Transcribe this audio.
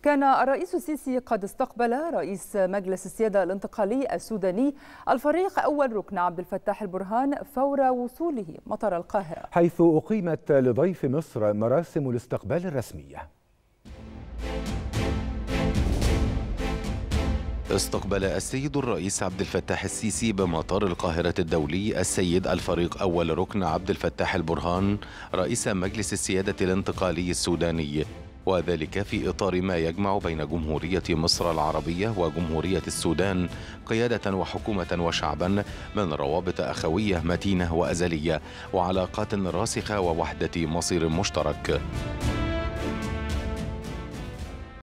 كان الرئيس السيسي قد استقبل رئيس مجلس السيادة الانتقالي السوداني الفريق أول ركن عبد الفتاح البرهان فور وصوله مطار القاهرة، حيث أقيمت لضيف مصر مراسم الاستقبال الرسمية. استقبل السيد الرئيس عبد الفتاح السيسي بمطار القاهرة الدولي السيد الفريق أول ركن عبد الفتاح البرهان رئيس مجلس السيادة الانتقالي السوداني، وذلك في إطار ما يجمع بين جمهورية مصر العربية وجمهورية السودان قيادة وحكومة وشعبا من روابط أخوية متينة وأزلية وعلاقات راسخة ووحدة مصير مشترك.